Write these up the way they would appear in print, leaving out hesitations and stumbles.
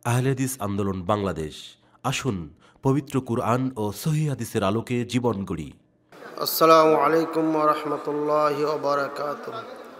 আহলে হাদিস আন্দোলন বাংলাদেশ। আসুন পবিত্র কুরআন ও সহিহ হাদিসের আলোকে জীবন গড়ি। আসসালামু আলাইকুম ওয়া রাহমাতুল্লাহি ওয়া বারাকাতুহু।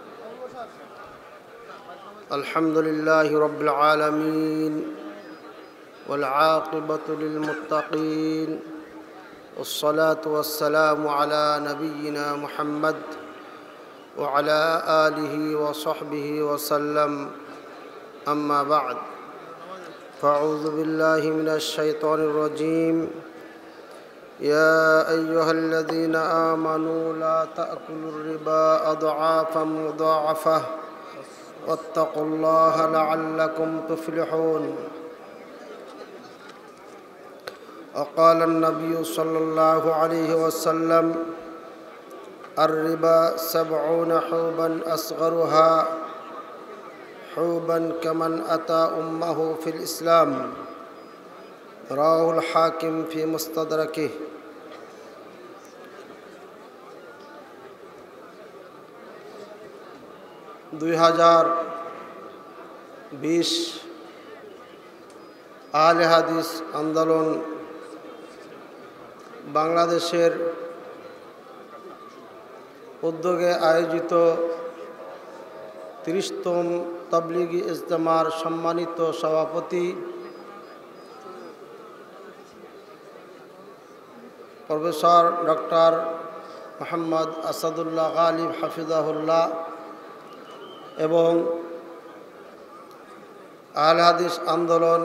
আলহামদুলিল্লাহি রাব্বিল আলামিন ওয়াল আকিবাতু লিল মুত্তাকিন ওয়াস সালাতু ওয়াস সালামু আলা নাবিয়িনা মুহাম্মদ ওয়া আলা আলিহি ওয়া সাহবিহি ওয়া সাল্লাম। আম্মা বা'দ। ফাআউযু বিল্লাহি মিনাশ শাইতানির রাজীম। يا أيها الذين آمنوا لا تأكلوا الربا أضعافا مضاعفة واتقوا الله لعلكم تفلحون. وقال النبي صلى الله عليه وسلم الربا 70 حوبا أصغرها حوبا كمن أتى أمه في الإسلام. রাহুল হাকিম ফি মুস্তাদরাকিহ। 2020 আহলে হাদিস আন্দোলন বাংলাদেশের উদ্যোগে আয়োজিত 30তম তাবলিগি ইজতেমার সম্মানিত সভাপতি প্রফেসর ডক্টর মোহাম্মদ আসাদুল্লাহ গালিব হাফিজাহুল্লাহ এবং আহলে হাদিস আন্দোলন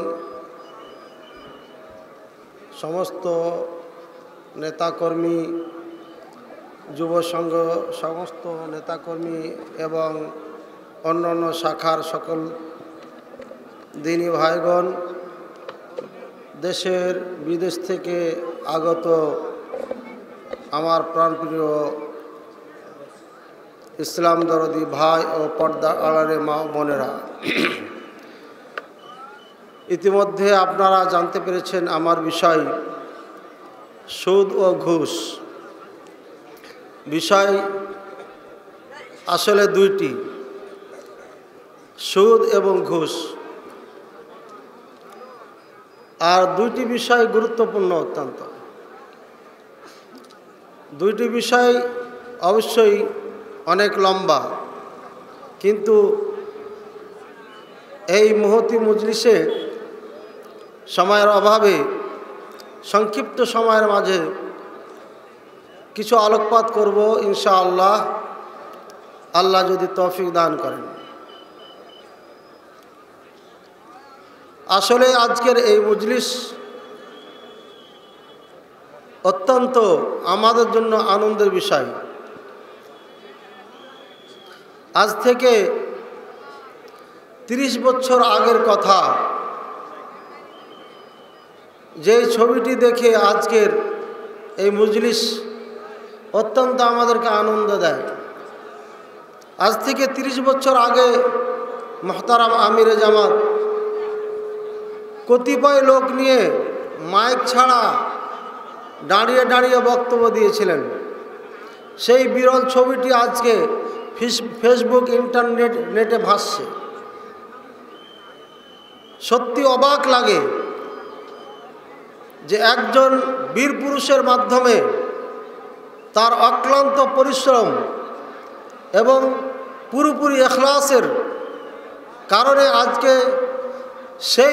সমস্ত নেতাকর্মী, যুব সংঘ সমস্ত নেতাকর্মী এবং অন্যান্য শাখার সকল দিনী ভাইগণ, দেশের বিদেশ থেকে আগত আমার প্রাণপ্রিয় ইসলাম দরদি ভাই ও পর্দা আড়ালে মা বোনেরা, ইতিমধ্যে আপনারা জানতে পেরেছেন আমার বিষয় সুদ ও ঘুষ। বিষয় আসলে দুইটি, সুদ এবং ঘুষ। আর দুইটি বিষয় গুরুত্বপূর্ণ অত্যন্ত। দুইটি বিষয় অবশ্যই অনেক লম্বা, কিন্তু এই মহতি মজলিসে সময়ের অভাবে সংক্ষিপ্ত সময়ের মাঝে কিছু আলোকপাত করব ইনশাআল্লাহ, আল্লাহ যদি তৌফিক দান করেন। আসলে আজকের এই মজলিস অত্যন্ত আমাদের জন্য আনন্দের বিষয়। আজ থেকে 30 বছর আগের কথা, যেই ছবিটি দেখে আজকের এই মজলিস অত্যন্ত আমাদেরকে আনন্দ দেয়। আজ থেকে 30 বছর আগে মুহতারাম আমিরে জামাত কতিপয় লোক নিয়ে মাইক ছাড়া দাঁড়িয়ে দাঁড়িয়ে বক্তব্য দিয়েছিলেন। সেই বিরল ছবিটি আজকে ফেসবুক নেটে ভাসছে। সত্যি অবাক লাগে যে একজন বীর পুরুষের মাধ্যমে তার অক্লান্ত পরিশ্রম এবং পুরোপুরি ইখলাসের কারণে আজকে সেই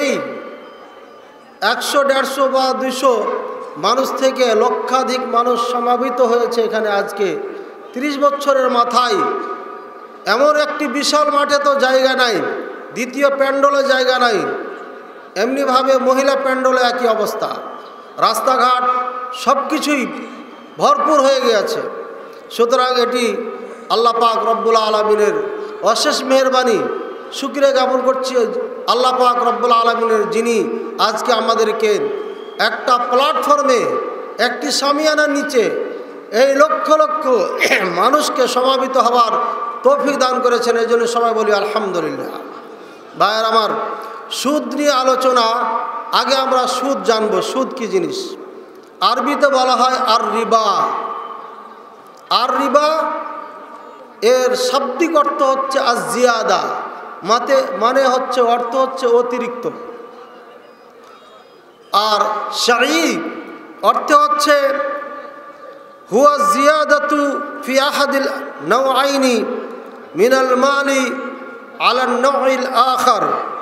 100-150 বা 200 মানুষ থেকে লক্ষাধিক মানুষ সমাবেত হয়েছে এখানে। আজকে 30 বছরের মাথায় এমন একটি বিশাল মাঠে তো জায়গা নাই, দ্বিতীয় প্যান্ডলে জায়গা নাই, এমনিভাবে মহিলা প্যান্ডলে একই অবস্থা, রাস্তাঘাট সব কিছুই ভরপুর হয়ে গিয়েছে। সুতরাং এটি আল্লাহ পাক রব্বুল আলামিনের অশেষ মেহেরবানি। শুকরিয়া জ্ঞাপন করছি আল্লাহ পাক রব্বুল আলামিনের, যিনি আজকে আমাদেরকে একটা প্ল্যাটফর্মে, একটি সামিয়ানার নিচে এই লক্ষ লক্ষ মানুষকে সমাবেত হওয়ার তৌফিক দান করেছেন। এই জন্য সবাই বলি আলহামদুলিল্লাহ। ভাইয়ের আমার, সুদ নিয়ে আলোচনা। আগে আমরা সুদ জানব, সুদ কি জিনিস। আরবিতে বলা হয় আর রিবা। আর রিবা এর শাব্দিক অর্থ হচ্ছে আজিয়াদা, মানে হচ্ছে অর্থ হচ্ছে অতিরিক্ত। আর শাই অর্থ হচ্ছে হুয়া জিয়াদাতু ফি আহাদিল নাওআইনি মিনাল মালি আলা নাওইল আখার।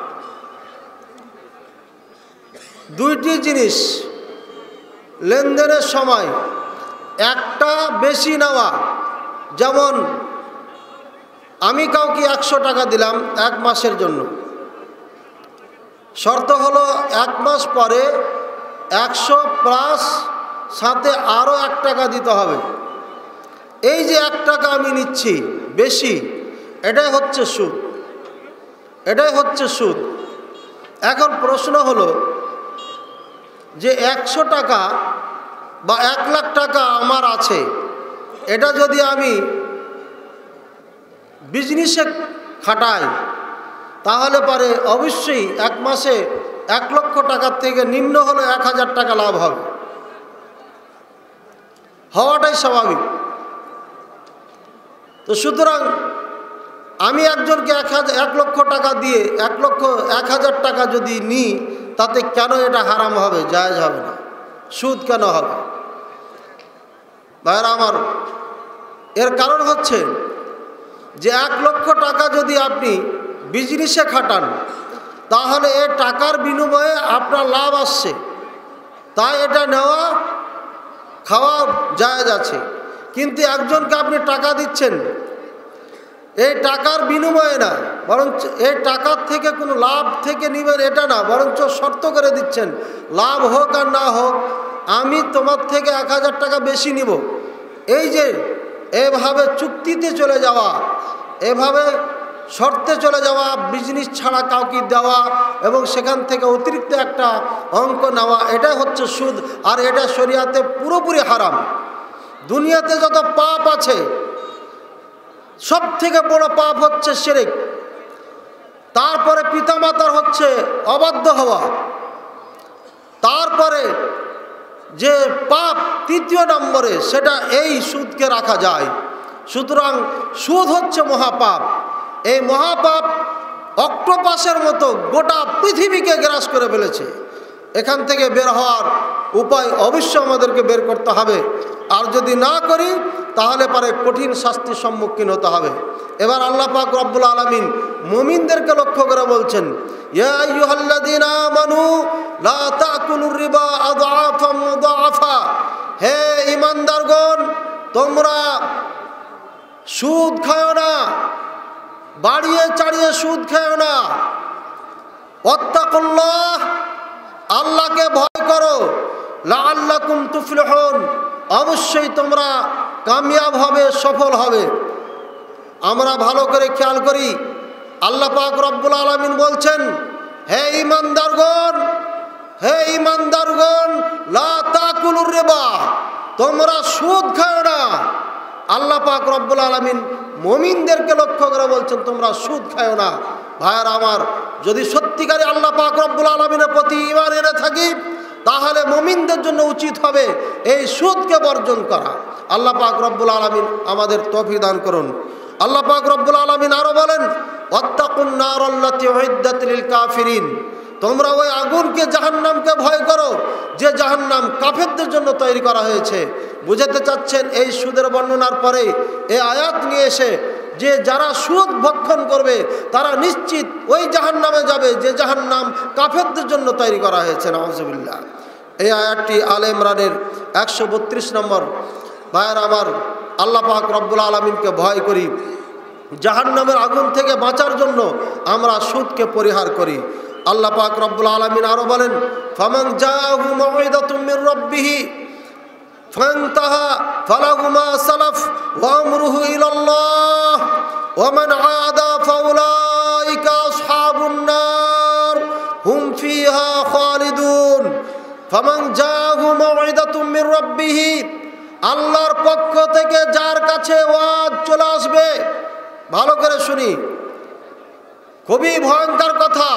দুইটি জিনিস লেনদেনের সময় একটা বেশি নেওয়া, যেমন আমি কাউকে 100 টাকা দিলাম 1 মাসের জন্য, শর্ত হলো 1 মাস পরে 100 প্লাস সাথে আরও 1 টাকা দিতে হবে। এই যে 1 টাকা আমি নিচ্ছি বেশি, এটাই হচ্ছে সুদ, এটাই হচ্ছে সুদ। এখন প্রশ্ন হলো যে 100 টাকা বা 1 লাখ টাকা আমার আছে, এটা যদি আমি বিজনেসে খাটাই তাহলে পারে অবশ্যই 1 মাসে 1 লক্ষ টাকার থেকে নিম্ন হলে 1000 টাকা লাভ হবে, হওয়াটাই স্বাভাবিক। তো সুতরাং আমি একজনকে 1 লক্ষ টাকা দিয়ে 1,00,000 টাকা যদি নিই, তাতে কেন এটা হারাম হবে, জায়েজ হবে না? সুদ কেন হবে? ভাইরা আমার, এর কারণ হচ্ছে যে 1 লক্ষ টাকা যদি আপনি বিজনেসে খাটান, তাহলে এই টাকার বিনিময়ে আপনার লাভ আসছে, তাই এটা নেওয়া খাওয়া জায়েজ আছে। কিন্তু একজনকে আপনি টাকা দিচ্ছেন, এই টাকার বিনিময়ে না, বরঞ্চ এই টাকার থেকে কোনো লাভ থেকে নেবেন এটা না, বরঞ্চ শর্ত করে দিচ্ছেন লাভ হোক আর না হোক আমি তোমার থেকে 1000 টাকা বেশি নিব। এই যে এভাবে চুক্তিতে চলে যাওয়া, এভাবে শর্তে চলে যাওয়া, বিজনেস ছাড়া কাউকে দেওয়া এবং সেখান থেকে অতিরিক্ত একটা অঙ্ক নেওয়া, এটা হচ্ছে সুদ। আর এটা শরিয়াতে পুরোপুরি হারাম। দুনিয়াতে যত পাপ আছে সব থেকে বড় পাপ হচ্ছে শিরক, তারপরে পিতামাতার হচ্ছে অবাধ্য হওয়া, তারপরে যে পাপ 3য় নম্বরে সেটা এই সুদকে রাখা যায়। সুতরাং সুদ হচ্ছে মহাপাপ। এই মহাপাপ অক্টোপাসের মতো গোটা পৃথিবীকে গ্রাস করে ফেলেছে। এখান থেকে বের হওয়ার উপায় অবশ্যই আমাদেরকে বের করতে হবে, আর যদি না করি তাহলে পারে কঠিন শাস্তির সম্মুখীন হতে হবে। এবার আল্লাহ পাক রব্বুল আলামিন মুমিনদেরকে লক্ষ্য করে বলছেন, ইয়া আইয়ুহাল্লাযীনা আমানু লা তাকুলুর রিবা আযআফাম মুযাফা। হে ঈমানদারগণ, তোমরা সুদ খাও না, বাড়িয়ে চাড়িয়ে সুদ খাও না। ওয়াত্তাকুল্লাহ, আল্লাহকে ভয় করো, লাআল্লাকুম তুফলিহুন, অবশ্যই তোমরা কামিয়াব হবে, সফল হবে। আমরা ভালো করে খেয়াল করি, আল্লাহ পাক রব্বুল আলামিন বলছেন, হে ঈমানদারগণ, হে ঈমানদারগণ, লা তাকুলুর রিবা, তোমরা সুদ খাও না। আল্লাহ পাক রব্বুল আলামিন মুমিনদেরকে লক্ষ্য করে বলছেন তোমরা সুদ খাও না। ভাইয়ার আমার, যদি সত্যিকারে আল্লাহ পাক রব্বুল আলামিনের প্রতি ঈমান এনে থাকি, তাহলে মুমিনদের জন্য উচিত হবে এই সুদকে বর্জন করা। আল্লাহ পাক রব্বুল আলামিন আমাদের তৌফিক দান করুন। আল্লাহ পাক রব্বুল আলামিন আরো বলেন, ওয়াত্তাকুন নারাল্লাতী উইদ্দাত লিল কাফিরিন, তোমরা ওই আগুনকে, জাহান্নামকে ভয় করো যে জাহান্নাম কাফেরদের জন্য তৈরি করা হয়েছে। বুঝাতে চাচ্ছেন এই সুদের বর্ণনার পরে এই আয়াত নিয়ে এসে যে যারা সুদ ভক্ষণ করবে তারা নিশ্চিত ওই জাহান্নামে যাবে যে জাহান্নাম কাফেরদের জন্য তৈরি করা হয়েছে। নাউযুবিল্লাহ। এই আয়াতটি আলে ইমরানের 132 নম্বর। ভাইয়ের আমার, আল্লাহ পাক রব্বুল আলামিনকে ভয় করি, জাহান্নামের আগুন থেকে বাঁচার জন্য আমরা সুদকে পরিহার করি। আল্লাহ পাক রব্বুল আলামিন আরো বলেন, ফামান জাআহু মাউইদাতুম মির রাব্বিহি ফান্তাহা ফালাহু মা সালাফ ওয়া আমরুহু ইলাল্লাহ ওয়া মান আদা ফাউলাইকা আসহাবুন নার হুম ফিহা খালিদুন। ফামান জাআহু মাউইদাতুম মির রাব্বিহি, আল্লাহর পক্ষ থেকে যার কাছে ওয়াজ চলে আসবে, ভালো করে শুনি, খুবই ভয়ঙ্কর কথা।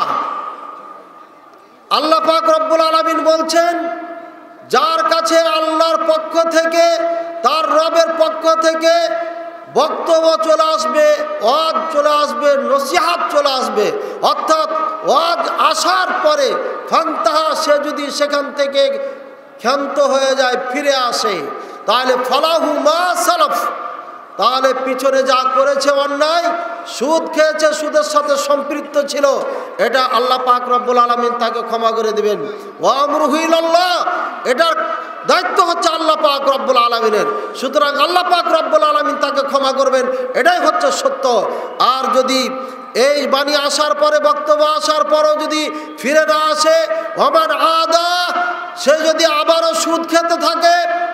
আল্লাহ পাক রব্বুল আলামিন বলছেন, যার কাছে আল্লাহর পক্ষ থেকে, তার রবের পক্ষ থেকে বক্তব্য চলে আসবে, ওয়াজ চলে আসবে, নসিহাত চলে আসবে, অর্থাৎ ওয়াজ আসার পরে ফান্তাহা, সে যদি সেখান থেকে ক্ষান্ত হয়ে যায়, ফিরে আসে, তাহলে ফালাহু মা সালাফ, তাহলে পিছনে যা করেছে অন্যায়, সুদ খেয়েছে, সুদের সাথে সম্পৃক্ত ছিল, এটা আল্লাহ পাক রব্বুল আলামিন তাকে ক্ষমা করে দিবেন। ওয়া আমরুহু ইলাল্লাহ, এটার দায়িত্ব হচ্ছে আল্লাহ পাক রব্বুল আলামিনের। সুতরাং আল্লাহ পাক রব্বুল আলামিন তাকে ক্ষমা করবেন, এটাই হচ্ছে সত্য। আর যদি এই বাণী আসার পরে, বক্তব্য আসার পরও যদি ফিরে না আসে, ওমান আদা, সে যদি আবারও সুদ খেতে থাকে,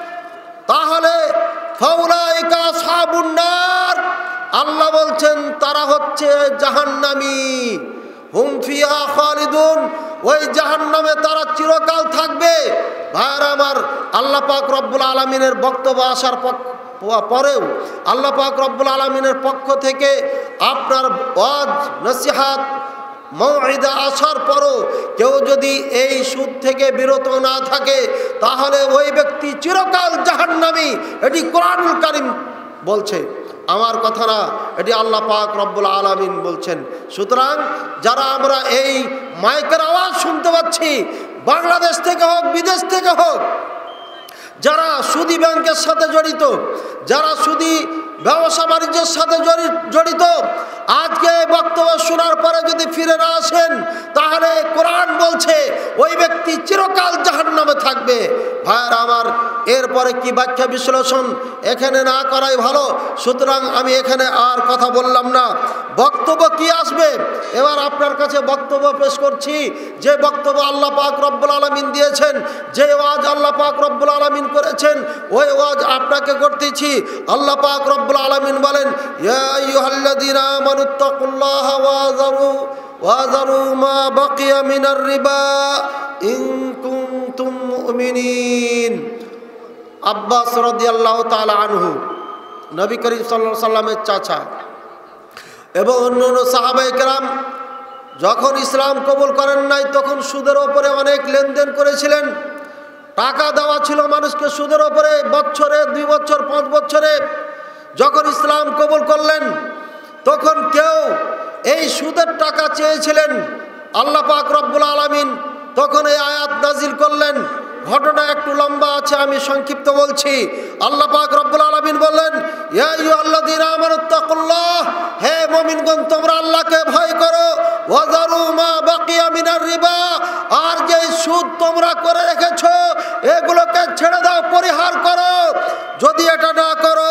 তাহলে ফাউলাইকা আসহাবুন নার, আল্লাহ বলছেন তারা হচ্ছে জাহান্নামী, হুম ফিহা খালিদুন, ওই জাহান্নামে তারা চিরকাল থাকবে। ভাইরা আমার, আল্লাহ পাক রব্বুল আলামিনের বক্তব্য আসার পরেও, আল্লাহ পাক রব্বুল আলামিনের পক্ষ থেকে আপনার ওয়াজ নসিহাত মওইদা আসার পরও কেউ যদি এই সুদ থেকে বিরত না থাকে, তাহলে ওই ব্যক্তি চিরকাল জাহান্নামী। এটি কোরআনুল কারীম বলছে, আমার কথা না, এটি আল্লাহ পাক রব্বুল আলামিন বলছেন। সুতরাং যারা আমরা এই মাইকের আওয়াজ শুনতে পাচ্ছি, বাংলাদেশ থেকে হোক, বিদেশ থেকে হোক, যারা সুদী ব্যাংকের সাথে জড়িত, যারা সুদী ব্যবসা বাণিজ্যের সাথে জড়িত, আজকে এই বক্তব্য শোনার পরে যদি ফিরে না আসেন, তাহলে কোরআন বলছে ওই ব্যক্তি চিরকাল জাহান্নামে থাকবে। ভাইরা আমার, এরপরে কি ব্যাখ্যা বিশ্লেষণ এখানে না করাই ভালো। সুতরাং আমি এখানে আর কথা বললাম না। বক্তব্য কি আসবে, এবার আপনার কাছে বক্তব্য পেশ করছি। যে বক্তব্য আল্লাহ পাক রব্বুল আলামিন দিয়েছেন, যে ওয়াজ আল্লাহ পাক রব্বুল আলামিন করেছেন, ওই ওয়াজ আপনাকে করতেছি। আল্লাহ পাক রব্বুল আলামিন বলেন, ইয়া আইয়ুহাল্লাযীনা আমানুত্তাকুল্লাহা ওয়াযারু মা বাকিয়া মিনার রিবা ইন কুনতুম মুমিনিন। আব্বাস রাদিয়াল্লাহু তাআলা আনহু, নবী করিম সাল্লাল্লাহু আলাইহি সাল্লামের চাচা, এবং অন্যান্য সাহাবায়ে কেরাম যখন ইসলাম কবুল করেন নাই, তখন সুদের ওপরে অনেক লেনদেন করেছিলেন। টাকা দেওয়া ছিল মানুষকে সুদের ওপরে, বছরে 2 বছর 5 বছরে। যখন ইসলাম কবুল করলেন, তখন কেউ এই সুদের টাকা চেয়েছিলেন। আল্লাহ পাক রব্বুল আলামিন তখন এই আয়াত নাজিল করলেন। ঘটনা একটু লম্বা আছে, আমি সংক্ষিপ্ত বলছি। আল্লাহ পাক রব্বুল আলামিন বললেন, ইয়া আইয়ুহাল্লাযীনা আমানুত্তাকুল্লাহ, হে মুমিনগণ, তোমরা আল্লাহকে ভয় করো। ওয়াযারু মা বাকিয়া মিনার রিবা, আর যে সুদ তোমরা করে রেখেছো, এগুলোকে ছেড়ে দাও, পরিহার করো। যদি এটা না করো,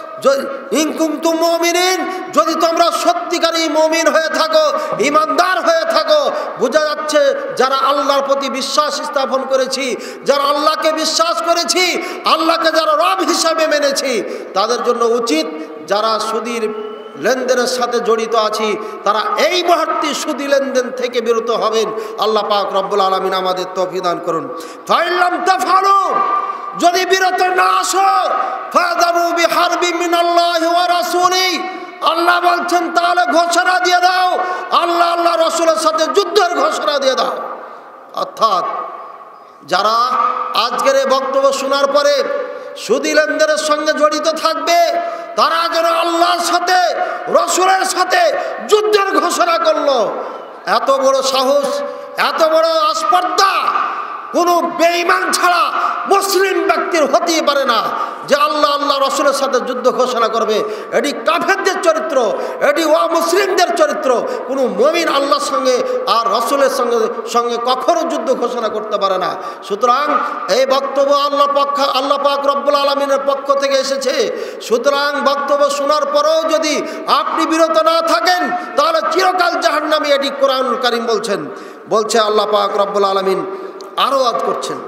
ইন কুনতুম মুমিনিন, যদি তোমরা সত্যিকারী মুমিন হয়ে থাকো, ঈমানদার হয়ে থাকো। বোঝা যাচ্ছে যারা আল্লাহর প্রতি বিশ্বাস স্থাপন করেছি, যারা আল্লাহকে বিশ্বাস করেছি, আল্লাহকে যারা রব হিসাবে মেনেছি, তাদের জন্য উচিত, যারা সুদীর লেনদেনের সাথে জড়িত আছি, তারা এই মুহূর্তে সুদী লেনদেন থেকে বিরত হবেন। আল্লাহ পাক রব্বুল আলামিন আমাদের তৌফিক দান করুন। ফাইল্লাম তাফআলু, যদি বিরত না আসো, ফাযারু বিহারবি মিনাল্লাহি ওয়া রাসূলিহি, আল্লাহ বলছেন তাহলে ঘোষণা দিয়ে দাও, আল্লাহ আল্লাহ রাসূলের সাথে যুদ্ধের ঘোষণা দিয়ে দাও। অর্থাৎ যারা আজকের এই বক্তব্য শোনার পরে সুদী লেনদেনের সঙ্গে জড়িত থাকবে, তারা যেন আল্লাহর সাথে, রাসূলের সাথে যুদ্ধের ঘোষণা করলো। এত বড় সাহস, এত বড় আস্পর্ধা কোনো বেঈমান ছাড়া মুসলিম ব্যক্তির হতেই পারে না, যে আল্লাহ আল্লাহ রাসূলের সাথে যুদ্ধ ঘোষণা করবে। এটি কাফেরদের চরিত্র, এটি অমুসলিমদের চরিত্র। কোনো মুমিন আল্লাহর সঙ্গে আর রাসূলের সঙ্গে কখনো যুদ্ধ ঘোষণা করতে পারে না। সুতরাং এই বক্তব্য আল্লাহ পাক রব্বুল আলামিনের পক্ষ থেকে এসেছে। সুতরাং বক্তব্য শোনার পরেও যদি আপনি বিরত না থাকেন, তাহলে চিরকাল জাহান্নামী। এটি কোরআনুল কারীম বলছে আল্লাহ পাক রব্বুল আলামিন আরো আয়াত করছেন,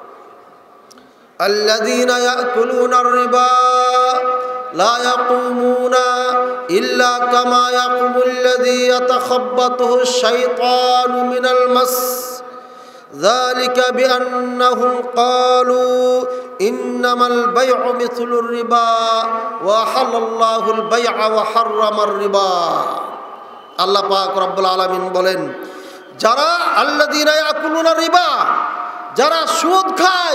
আল্লাযীনা ইয়াকুলুনার রিবা লা ইয়াকুমুনা ইল্লা কামা ইয়াকুমুল্লাযী ইয়াতাখাব্বাতুহু শাইতানু মিনাল মাস, যালিকা বিআন্নাহুম ক্বালু ইন্নামাল বাই'উ মিছলুর রিবা ওয়া হালাল্লাহুল বাই'a ওয়া হাররামার রিবা। আল্লাহ পাক রব্বুল আলামিন বলেন, যারা আল্লাযীনা ইয়াকুলুনা রিবা, যারা সুদ খায়,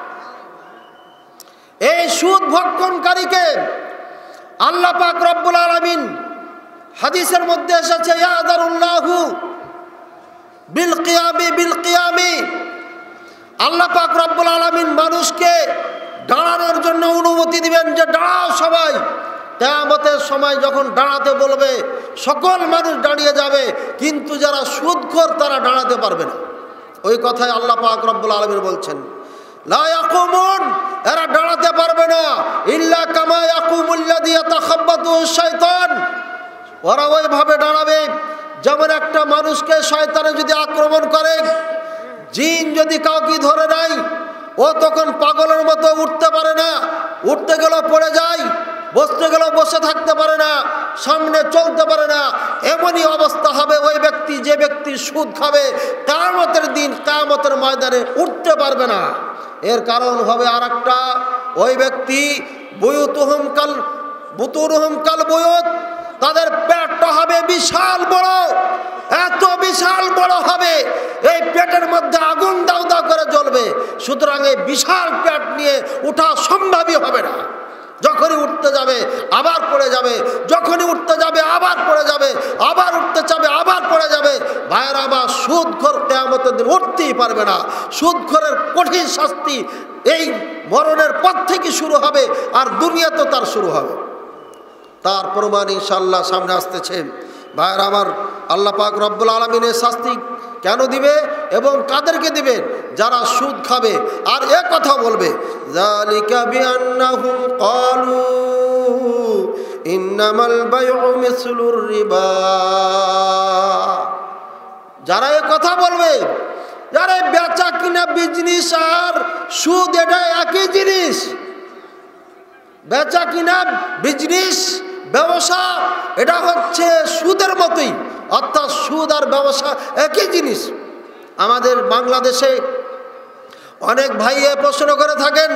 এই সুদ ভক্ষণকারীকে আল্লাহ পাক রব্বুল আলামিন, হাদিসের মধ্যে এসেছে, ইয়াদারুল্লাহু বিল কিয়ামি আল্লাহ পাক রব্বুল আলামিন মানুষকে দাঁড়ানোর জন্য অনুমতি দিবেন যে দাঁড়াও সবাই। কিয়ামতের সময় যখন দাঁড়াতে বলবে সকল মানুষ দাঁড়িয়ে যাবে, কিন্তু যারা সুদখোর তারা দাঁড়াতে পারবে না। ওই কথাই আল্লাহ পাক রব্বুল আলামিন বলছেন, লা ইয়াকুমুন, এরা দাঁড়াতে পারবে না, ইল্লা কামা ইয়াকুমুল্লাযী ইয়াতাখাব্বাতুহু শাইতান, ওরা ওইভাবে দাঁড়াবে যেমন একটা মানুষকে শয়তানে যদি আক্রমণ করে, জিন যদি কাউকে ধরে নেয়, ও তখন পাগলের মতো উঠতে পারে না, উঠতে গেলেও পড়ে যায়, বসতে গেলেও বসে থাকতে পারে না, সামনে চলতে পারে না। এমনই অবস্থা হবে ওই ব্যক্তি, যে ব্যক্তি সুদ খাবে, কিয়ামতের দিন কিয়ামতের ময়দানে উঠতে পারবে না। এর কারণ হবে আর একটা, ওই ব্যক্তি বুয়ুতুহুম কাল বুতুরুহুম কাল বুয়ুত, তাদের পেটটা হবে বিশাল বড়, এত বিশাল বড় হবে এই পেটের মধ্যে আগুন দাউ দাউ করে জ্বলবে। সুতরাং এই বিশাল পেট নিয়ে ওঠা সম্ভবই হবে না। যখনই উঠতে যাবে আবার পড়ে যাবে, যখনই উঠতে যাবে আবার পড়ে যাবে, আবার উঠতে যাবে আবার পড়ে যাবে। ভাইয়েরা আমার, সুদখোর কিয়ামতের দিন উঠতেই পারবে না। সুদখোরের কঠিন শাস্তি এই মরণের পর থেকে শুরু হবে, আর দুনিয়াতে তার শুরু হবে। তার প্রমাণ ইনশাআল্লাহ সামনে আসতেছে। ভাইয়েরা আমার, আল্লাহ পাক রব্বুল আলামিনের শাস্তি কেন দিবে এবং কাদেরকে দিবেন? যারা সুদ খাবে। আর এ কথা বলবে, যালিকা বিআন্নাহুম ক্বালু ইন্নামাল বাইউ মিসলুর রিবা। যারা এ কথা বলবে, যারা বেচা কিনা বিজনেস আর সুদ এটা একই জিনিস, বেচা কিনা বিজনেস ব্যবসা এটা হচ্ছে সুদের মতোই, অর্থাৎ সুদ আর ব্যবসা একই জিনিস। আমাদের বাংলাদেশে অনেক ভাই প্রশ্ন করে থাকেন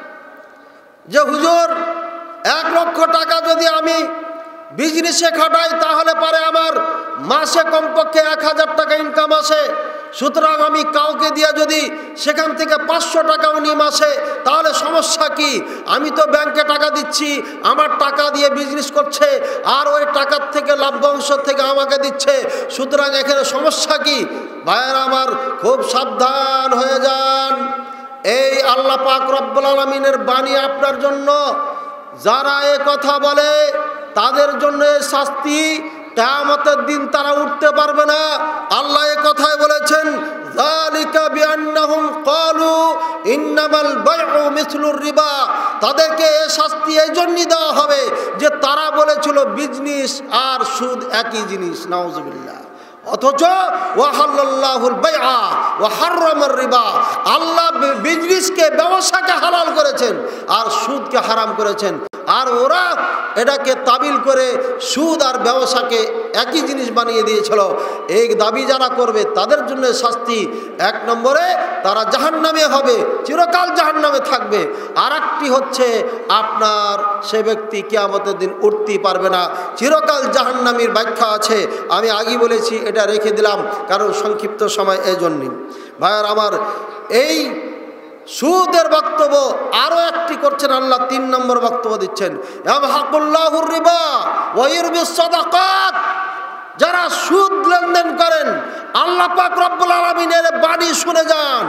যে হুজুর 1 লক্ষ টাকা যদি আমি বিজনেসে খাটাই তাহলে পারে আমার মাসে কমপক্ষে 1000 টাকা ইনকাম আসে, সুতরাং আমি কাউকে দিয়ে যদি সেখান থেকে 500 টাকাও নিই মাসে, তাহলে সমস্যা কি? আমি তো ব্যাংকে টাকা দিচ্ছি, আমার টাকা দিয়ে বিজনেস করছে, আর ওই টাকার থেকে লাভ্যাংশ থেকে আমাকে দিচ্ছে, সুতরাং এখানে সমস্যা কি? ভাইয়েরা আমার, খুব সাবধান হয়ে যান। এই আল্লাহ পাক রব্বুল আলামিনের বাণী আপনার জন্য। যারা এ কথা বলে তাদের জন্য শাস্তি, কিয়ামতের দিন তারা উঠতে পারবে না। আল্লাহ এ কথাই বলেছেন, যালিকা বিআন্নাহুম ক্বালু ইন্নামাল বাইউ মিসলুর রিবা। তাদেরকে এই শাস্তি এই জন্যই দেওয়া হবে যে তারা বলেছিল বিজনেস আর সুদ একই জিনিস। নাউজুবিল্লাহ। অথচ ওয়াহাল্লাল্লাহুল বাইআ ওয়া হাররামার রিবা, আল্লাহ বিজনেসকে, ব্যবসাকে হালাল করেছেন আর সুদকে হারাম করেছেন। আর ওরা এটাকে তাবিল করে সুদ আর ব্যবসাকে একই জিনিস বানিয়ে দিয়েছিল। এই দাবি যারা করবে তাদের জন্য শাস্তি, 1 নম্বরে তারা জাহান্নামে হবে, চিরকাল জাহান্নামে থাকবে। আর একটি হচ্ছে আপনার সে ব্যক্তি কিয়ামতের দিন উঠতেই পারবে না, চিরকাল জাহান্নামীর ব্যাখ্যা আছে। আমি আগেই বলেছি, এটা রেখে দিলাম কারণ সংক্ষিপ্ত সময় এই জন্যই। ভাইয়ার আমার, এই সুদের বক্তব্য আরো একটি করছেন আল্লাহ, 3 নম্বর বক্তব্য দিচ্ছেন, ইয়ামহাকুল্লাহুর রিবা ওয়া ইউরবিস সাদাকাত। যারা সুদ লেনদেন করেন, আল্লাহ পাক রব্বুল আলামিনের বাণী শুনে যান।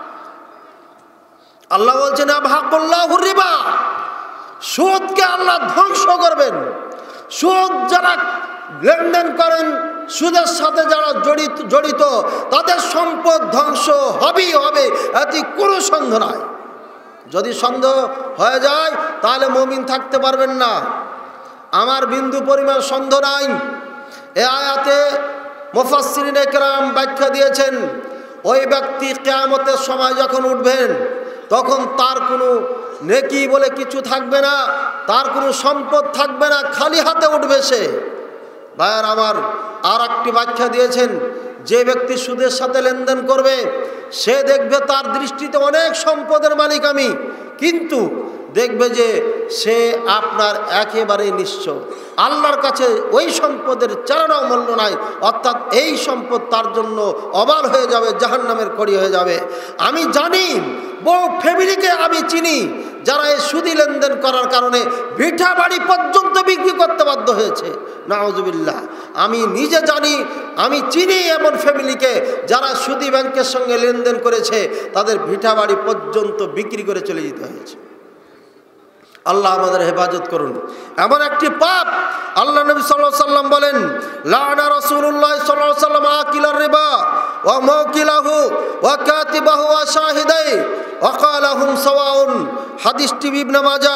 আল্লাহ বলছেন ইয়ামহাকুল্লাহুর রিবা, সুদকে আল্লাহ ধ্বংস করবেন। সুদ যারা লেনদেন করেন, সুদের সাথে যারা জড়িত তাদের সম্পদ ধ্বংস হবেই হবে, এতে কোনো সন্দেহ নাই। যদি সন্দেহ হয়ে যায় তাহলে মুমিন থাকতে পারবেন না। আমার বিন্দু পরিমাণ সন্দেহ নাই। এ আয়াতে মুফাসসিরিনে কেরাম ব্যাখ্যা দিয়েছেন, ওই ব্যক্তি কিয়ামতের সময় যখন উঠবেন তখন তার কোনো নেকি বলে কিছু থাকবে না, তার কোনো সম্পদ থাকবে না, খালি হাতে উঠবে সে। ভাইয়ার আমার, আর একটি ব্যাখ্যা দিয়েছেন, যে ব্যক্তি সুদের সাথে লেনদেন করবে সে দেখবে তার দৃষ্টিতে অনেক সম্পদের মালিক আমি, কিন্তু দেখবে যে সে আপনার একেবারেই নিঃস্ব। আল্লাহর কাছে ওই সম্পদের চারানাও মূল্য নাই, অর্থাৎ এই সম্পদ তার জন্য অবাল হয়ে যাবে, জাহান্নামের খড়ি হয়ে যাবে। আমি জানি, বহু ফ্যামিলিকে আমি চিনি যারা এই সুদি লেনদেন করার কারণে ভিটা বাড়ি পর্যন্ত বিক্রি করতে বাধ্য হয়েছে। নাউজুবিল্লাহ। আমি নিজে জানি, আমি চিনি এমন ফ্যামিলিকে যারা সুদি ব্যাংকের সঙ্গে লেনদেন করেছে, তাদের ভিটা বাড়ি পর্যন্ত বিক্রি করে চলে যেতে হয়েছে। আল্লাহ আমাদের হেফাজত করুন। এমন একটি পাপ, আল্লাহ নবী সাল্লাল্লাহু আলাইহি সাল্লাম বলেন, লাআনা রাসূলুল্লাহ সাল্লাল্লাহু আলাইহি সাল্লাম আকিলার রিবা ওয়া মাওকিলাহু ওয়া কাতিবাহু ওয়া শাহিদাই ওয়া ক্বালা হুম সাওয়াউন। হাদিসটি ইবনে মাজাহ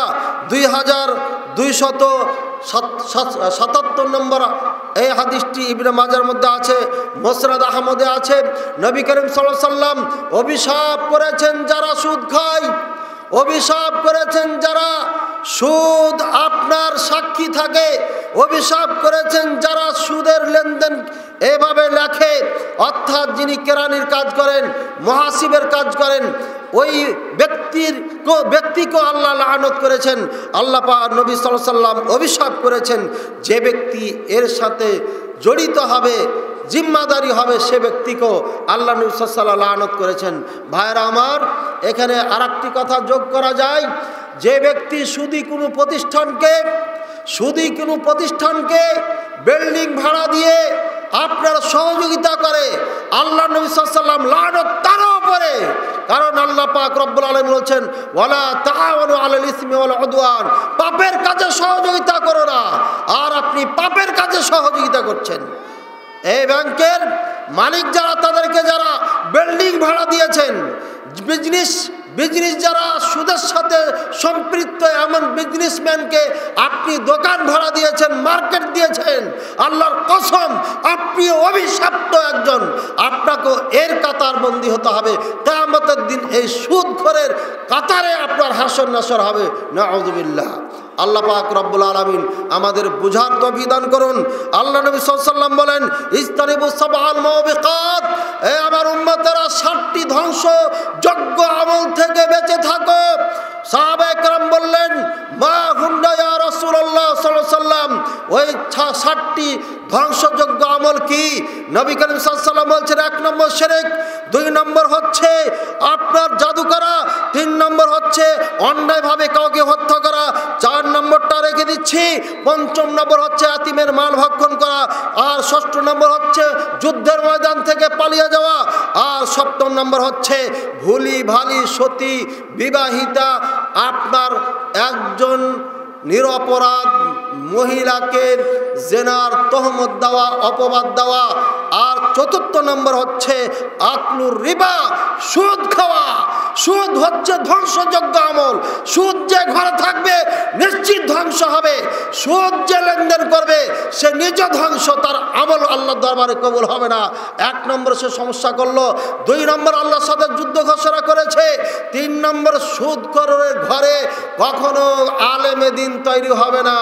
2277 নম্বর এই হাদিসটি ইবনে মাজার মধ্যে আছে, মুসনাদ আহমদে আছে। নবী করিম সাল্লাল্লাহু আলাইহি সাল্লাম অভিশাপ করেছেন যারা সুদ খায়, অভিশাপ করেছেন যারা সুদ আপনার সাক্ষী থাকে, অভিশাপ করেছেন যারা সুদের লেনদেন এভাবে লেখে, অর্থাৎ যিনি কেরানির কাজ করেন, মুহাসিবের কাজ করেন, ওই ব্যক্তিকে আল্লাহ লানত করেছেন। আল্লাহ পাক নবী সাল্লাল্লাহু আলাইহি সাল্লাম অভিশাপ করেছেন, যে ব্যক্তি এর সাথে জড়িত হবে, জিম্মাদারি হবে, সে ব্যক্তিকেও আল্লাহ নবী সাল্লাল্লাহু আলাইহি ওয়াসাল্লাম লানত করেছেন। ভাইরা আমার, এখানে আরেকটি কথা যোগ করা যায়, যে ব্যক্তি সুদি কোনো প্রতিষ্ঠানকে বিল্ডিং ভাড়া দিয়ে আপনার সহযোগিতা করে, আল্লাহ নবী সাল্লাল্লাহু আলাইহি ওয়াসাল্লাম লানত তার উপরে। কারণ আল্লাহ পাক রব্বুল আলামিন বলেছেন, ওয়ালা তাআওয়ানু আলাল ইসমি ওয়াল উদওয়ান, পাপের কাজে সহযোগিতা করো না, আর আপনি পাপের কাজে সহযোগিতা করছেন। এই ব্যাংকের মালিক যারা, তাদেরকে যারা বিল্ডিং ভাড়া দিয়েছেন, বিজনেস যারা সুদের সাথে সম্পৃক্ত, এমন বিজনেসম্যানকে আপনি দোকান ভাড়া দিয়েছেন, মার্কেট দিয়েছেন, আল্লাহর কসম আপনি অভিশপ্ত একজন, আপনাকেও এর কাতার বন্দী হতে হবে। কিয়ামতের দিন এই সুদখোরের কাতারে আপনার হাসর নাসর হবে। নাউযুবিল্লাহ। আল্লাহ পাক রব্বুল আলামিন আমাদের বুঝার তৌফিক দান করুন। আল্লাহ নবী সাল্লাল্লাহু আলাইহি ওয়াসাল্লাম বলেন, ইজতানিবুস সাবআল মুবিকাত, এ আমার উম্মতেরা 60টি ধ্বংসযোগ্য আমল থেকে বেঁচে থাকো। সাহাবায়ে কেরাম বললেন, মা হুন্না ইয়া রাসূলুল্লাহ সাল্লাল্লাহু আলাইহি ওয়াসাল্লাম, ওই 60টি ধ্বংসযোগ্য আমল কি? নবী করিম সাল্লাল্লাহু আলাইহি ওয়াসাল্লাম বলছেন, 1 নম্বর শিরক, 2 নম্বর হচ্ছে আপনার জাদু করা, 3 নম্বর হচ্ছে অন্যায়ভাবে কাউকে হত্যা করা, 4 নম্বরটা রেখে দিচ্ছি, 5ম নম্বর হচ্ছে এতিমের মাল ভক্ষণ করা, আর 6ষ্ঠ নম্বর হচ্ছে যুদ্ধের ময়দান থেকে পালিয়ে যাওয়া, আর 7ম নম্বর হচ্ছে ভুলি ভালি সতী বিবাহিতা আপনার একজন নিরপরাধ মহিলাকে জেনার তহমত দেওয়া, অপবাদ দেওয়া, আর 4র্থ নম্বর হচ্ছে আকলুর রিবা, সুদ খাওয়া। সুদ হচ্ছে ধ্বংসযোগ্য আমল। সুদ যে ঘরে থাকবে নিশ্চিত ধ্বংস হবে। সুদ যে লেনদেন করবে সে নিজ ধ্বংস, তার আমল আল্লাহর দরবারে কবুল হবে না। 1 নম্বর সে সমস্যা করলো, 2 নম্বর আল্লাহর সাথে যুদ্ধ ঘোষণা করেছে, 3 নম্বর সুদখোরের ঘরে কখনো আলেমে দ্বীন তৈরি হবে না।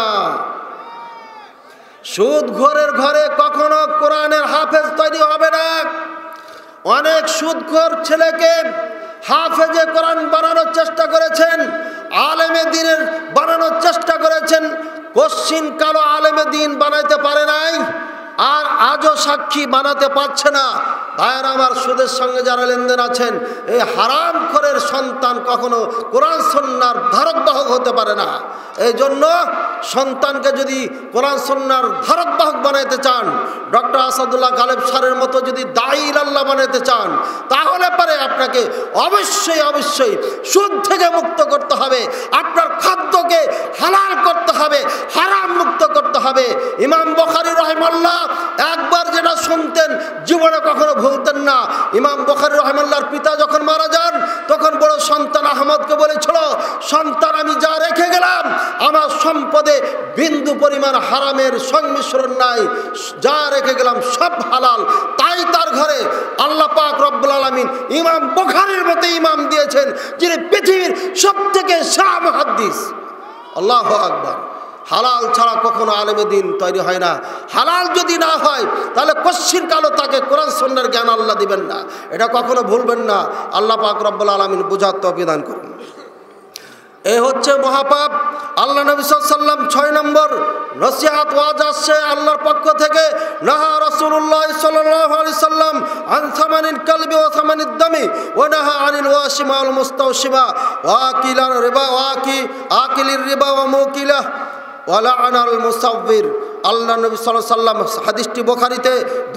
সুদখোরের ঘরে কখনো কোরআনের হাফেজ তৈরি হবে না। অনেক সুদখোর ছেলেকে হাফেজে কোরআন বানানোর চেষ্টা করেছেন, আলেমে দ্বীনের বানানোর চেষ্টা করেছেন, কোশ্চিন কালো আলেমে দ্বীন বানাইতে পারে নাই, আর আজও সাক্ষী বানাতে পারছে না। ভাইয়েরা আমার, সুদের সঙ্গে যারা লেনদেন আছেন, এই হারামখোরের সন্তান কখনো কোরআন সুন্নাহর ধারক বাহক হতে পারে না। এই জন্য সন্তানকে যদি কোরআন সুন্নাহর ধারক বাহক বানাইতে চান, ডক্টর আসাদুল্লাহ গালেব স্যারের মতো যদি দায়ী আল্লাহ বানাইতে চান, তাহলে পরে আপনাকে অবশ্যই সুদ থেকে মুক্ত করতে হবে। আপনার খাদ্যকে হালাল করতে হবে, হারাম মুক্ত করতে হবে। ইমাম বুখারী রাহিমাহুল্লাহ একবার যেটা শুনতেন জীবনে কখনো ভুলতেন না। ইমাম বুখারী রাহিমাহুল্লাহর পিতা যখন মারা যান, তখন বড় সন্তান আহমদকে বলেছিল, সন্তান আমি যা রেখে গেলাম আমার সম্পদে বিন্দু পরিমাণ হারামের সংমিশ্রণ নাই, যা রেখে গেলাম সব হালাল। তাই তার ঘরে আল্লাহ পাক রব্বুল আলামিন ইমাম বুখারীর মতো ইমাম দিয়েছেন, যিনি পৃথিবীর সবথেকে সেরা মুহাদ্দিস। আল্লাহু আকবার। হালাল ছাড়া কখনো আলেমে দ্বীন তৈরি হয় না। হালাল যদি না হয় তাহলে কশ্চিন কালো তাকে কোরআন সুন্নাহর জ্ঞান আল্লাহ দিবেন না। এটা কখনো ভুলবেন না। আল্লাহ পাক রব্বুল আলামিন বুঝার তৌফিক দান করুন। এ হচ্ছে মহাপাপ। আল্লাহ নবী সাল্লাল্লাহু আলাইহি ওয়াসাল্লাম 6 নম্বর নসিহত ওয়াজ আসছে আল্লাহর পক্ষ থেকে, নাহা রাসূলুল্লাহ সাল্লাল্লাহু আলাইহি সাল্লাম আন সামানিল কালবি ওয়া সামানিদ দামি ওয়া নাহা আনিল ওয়াশিমা ওয়াল মুস্তাওশিমা ওয়া আকিলার রিবা ওয়া আকিলির রিবা ওয়া মুকিলা ওয়া লা'নাল মুসাওবির। আল্লাহ নবী সাল্লাল্লাহু আলাইহি সাল্লাম, হাদিসটি বুখারীতে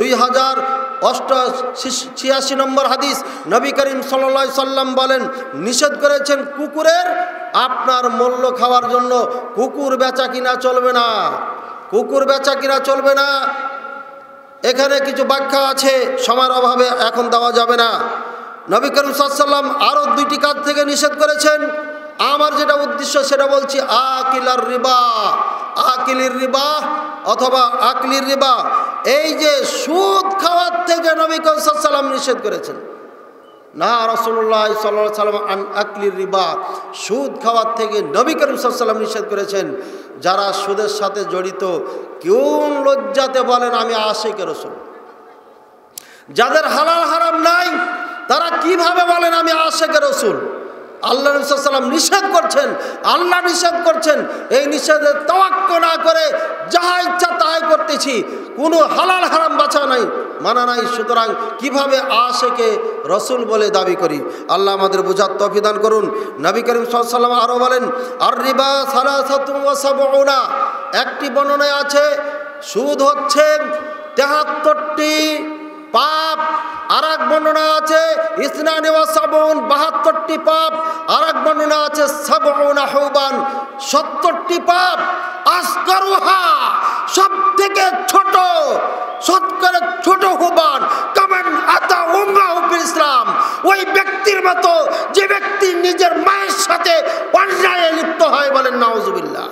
2086 নম্বর হাদিস, নবী করিম সাল্লাল্লাহু আলাইহি সাল্লাম বলেন, নিষেধ করেছেন কুকুরের আপনার মূল্য খাওয়ার জন্য। কুকুর বেচা কিনা চলবে না, কুকুর বেচা কিনা চলবে না। এখানে কিছু ব্যাখ্যা আছে, সময়ের অভাবে এখন দেওয়া যাবে না। নবী করিম সাল্লাল্লাহু আলাইহি সাল্লাম আরও 2টি কাজ থেকে নিষেধ করেছেন। আমার যেটা উদ্দেশ্য সেটা বলছি, আকিলার রিবা, আকিলির রিবা অথবা আকলির রিবা, এই যে সুদ খাওয়ার থেকে নবী করিম সাল্লাল্লাহু আলাইহি সাল্লাম নিষেধ করেছেন। না রাসূলুল্লাহ সাল্লাল্লাহু আলাইহি সাল্লাম আন আকলির রিবা, সুদ খাওয়ার থেকে নবী করিম সাল্লাল্লাহু আলাইহি সাল্লাম নিষেধ করেছেন। যারা সুদের সাথে জড়িত, কোন লজ্জাতে বলেন আমি আশিক রাসূল? যাদের হালাল হারাম নাই তারা কিভাবে বলেন আমি আশিক রাসূল? আল্লাহ নবী সাল্লাল্লাহু আলাইহি ওয়াসাল্লাম নিষেধ করছেন, আল্লাহ নিষেধ করছেন। এই নিষেধে তাওয়াক্কুল না করে যাহা ইচ্ছা তাই করতেছি, কোনো হালাল হারাম বাছা নাই, মানা নাই। সুতরাং কিভাবে আশিকে রাসূল বলে দাবি করি? আল্লাহ আমাদের বোঝার তৌফিক দান করুন। নবী করিম সাল্লাল্লাহু আলাইহি ওয়াসাল্লাম আরও বলেন, আর রিবা সালাসাতুন ওয়া সাবউনা, একটি বর্ণনায় আছে সুদ হচ্ছে 73টি পাপ। আর এক বর্ণনা আছে ইসনানি ওয়া সাবউন, 72টি পাপ। আর এক বর্ণনা আছে সাবউনা হুবান, 70টি পাপ। আসকারুহা, সব থেকে ছোট, সৎকারে ছোট হুবান কামান আতা উমরাহু ফিল ইসলাম, ওই ব্যক্তির মতো যে ব্যক্তি নিজের মায়ের সাথে অন্যায়ে লিপ্ত হয়। বলেন নাউজুবিল্লাহ।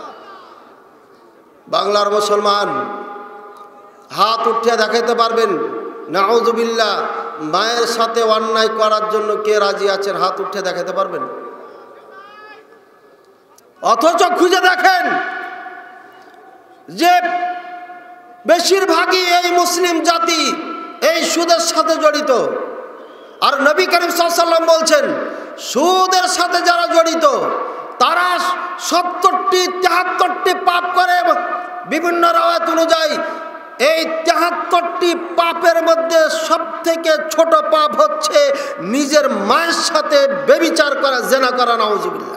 বাংলার মুসলমান হাত উঠিয়ে দেখাইতে পারবেন নাউজুবিল্লাহ মায়ের সাথে অন্যায় করার জন্য কে রাজি আছেন? হাত উঠে দেখাতে পারবেন? অথচ খুঁজে দেখেন যে বেশিরভাগই এই মুসলিম জাতি এই সুদের সাথে জড়িত। আর নবী করিম সাল্লাল্লাহু আলাইহি ওয়াসাল্লাম বলছেন, সুদের সাথে যারা জড়িত তারা 70টি 73টি পাপ করে। বিভিন্ন রাওয়ায়াত অনুযায়ী এই 73টি পাপের মধ্যে সবথেকে ছোট পাপ হচ্ছে নিজের মায়ের সাথে ব্যভিচার করা, জিনা করা। নাউজুবিল্লাহ।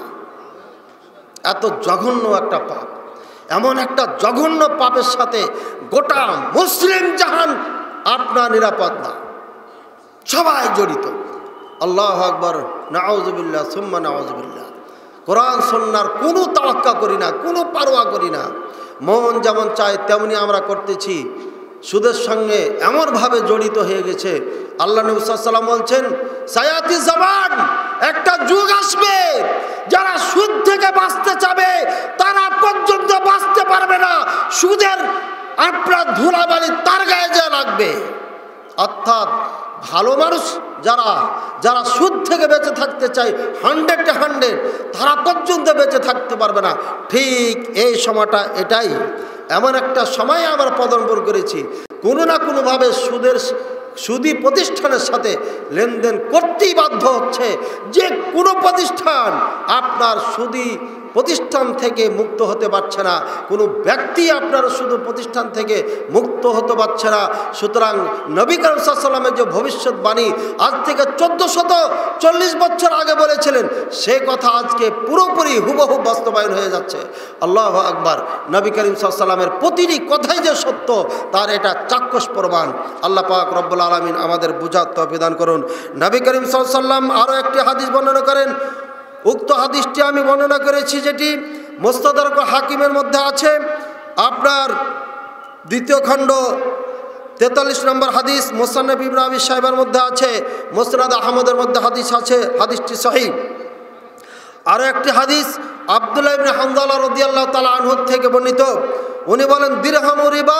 এত জঘন্য একটা পাপ, এমন একটা জঘন্য পাপের সাথে গোটা মুসলিম জাহান আপনার নিরাপদ না, সবাই জড়িত। আল্লাহু আকবার, নাউজুবিল্লাহ সুম্মা নাউজুবিল্লাহ। কোরআন সুন্নাহর কোনো তাওয়াক্কা করি না, কোনো পারোয়া করি না। মন যেমন চায় তেমনি আমরা করতেছি। সুদের সঙ্গে এমনভাবে জড়িত হয়ে গেছে। আল্লাহ নবী সাল্লাল্লাহু আলাইহি ওয়াসাল্লাম বলছেন, সায়াতি জামান, একটা যুগ আসবে যারা সুদ থেকে বাঁচতে চাবে তারা পর্যন্ত বাঁচতে পারবে না, সুদের আপনার ধুলাবালি তার গায়ে যা লাগবে। অর্থাৎ ভালো মানুষ যারা যারা সুদ থেকে বেঁচে থাকতে চায় 100 তারা পর্যন্ত বেঁচে থাকতে পারবে না। ঠিক এই সময়টা এটাই, এমন একটা সময় আমরা পদার্পণ করেছি, কোনো না কোনোভাবে সুদী প্রতিষ্ঠানের সাথে লেনদেন করতেই বাধ্য হচ্ছে। যে কোনো প্রতিষ্ঠান আপনার সুদী প্রতিষ্ঠান থেকে মুক্ত হতে পারছে না, কোনো ব্যক্তি আপনার শুধু প্রতিষ্ঠান থেকে মুক্ত হতে পারছে না। সুতরাং নবী করিম সাল্লাল্লাহু আলাইহি ওয়াসাল্লামের যে ভবিষ্যৎবাণী আজ থেকে 1440 বছর আগে বলেছিলেন, সে কথা আজকে পুরোপুরি হুবহু বাস্তবায়ন হয়ে যাচ্ছে। আল্লাহু আকবার। নবী করিম সাল্লাল্লাহু আলাইহি ওয়াসাল্লামের প্রতিটি কথাই যে সত্য তার এটা চাক্ষুষ প্রমাণ। আল্লাহ পাক রব্বুল আলামিন আমাদের বুঝার তৌফিক দান করুন। নবী করিম সাল্লাল্লাহু আলাইহি ওয়াসাল্লাম আরও একটি হাদিস বর্ণনা করেন। উক্ত হাদিসটি আমি বর্ণনা করেছি, যেটি মুস্তাদরাক হাকিমের মধ্যে আছে। আপনার 2য় খণ্ড 43 নম্বর হাদিস, মুসনাদ ইবনে আবি শাইবার মধ্যে আছে, মুসনাদ আহমদের মধ্যে হাদিস আছে, হাদিসটি সহিহ। আরও একটি হাদিস আব্দুল্লাহ ইবনে হানজালা রাদিয়াল্লাহু তাআলা আনহু থেকে বর্ণিত। উনি বলেন, দিরহামু রিবা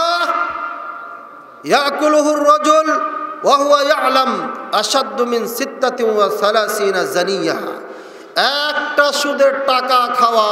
ইয়াকুলুহু রাজুল ওয়া হুয়া ইয়ালাম আশাদ্দু মিন 36 জানিয়া। একটা সুদের টাকা খাওয়া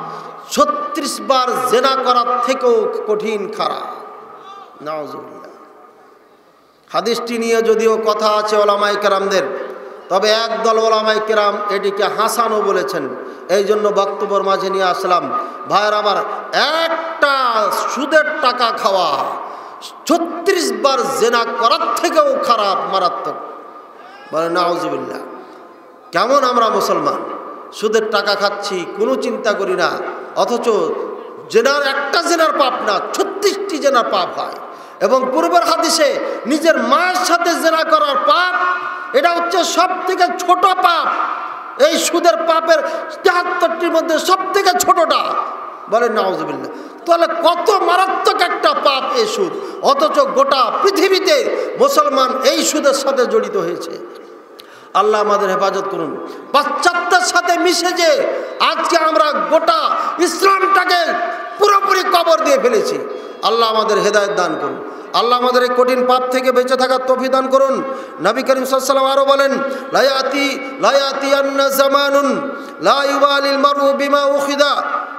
36 বার জেনা করার থেকেও কঠিন খারাপ। নাউজুবিল্লাহ। হাদিসটি নিয়ে যদিও কথা আছে ওলামায়ে কেরামদের, তবে একদল ওলামায়ে কেরাম এটিকে হাসানও বলেছেন, এই জন্য বক্তব্যের মাঝে নিয়ে আসলাম। ভাইয়ের আমার, একটা সুদের টাকা খাওয়া 36 বার জেনা করার থেকেও খারাপ, মারাত্মক। বলে নাউজুবিল্লাহ। কেমন আমরা মুসলমান, সুদের টাকা খাচ্ছি, কোনো চিন্তা করি না, অথচ জেনার একটা জেনার পাপ না 36টি জেনার পাপ হয়। এবং পূর্বের হাদিসে নিজের মায়ের সাথে জেনা করার পাপ, এটা হচ্ছে সব থেকে ছোট পাপ। এই সুদের পাপের 73টির মধ্যে সব থেকে ছোটটা। বলেন নাউজুবিল্লাহ। তাহলে কত মারাত্মক একটা পাপ এই সুদ, অথচ গোটা পৃথিবীতে মুসলমান এই সুদের সাথে জড়িত হয়েছে। আল্লাহ আমাদের হেফাজত করুন। পাশ্চাত্যের সাথে মিশে যে আজকে আমরা গোটা ইসলামটাকে পুরোপুরি কবর দিয়ে ফেলেছি। আল্লাহ আমাদের হেদায়েত দান করুন। আল্লাহ আমাদের এই কঠিন পাপ থেকে বেঁচে থাকার তৌফিক দান করুন। নবী করিম সাল্লাল্লাহু আলাইহি ওয়াসাল্লাম আরো বলেন, লা ইয়াতিয়ান্না জামানুন লা ইউবালিল মারউ বিমা উখিদা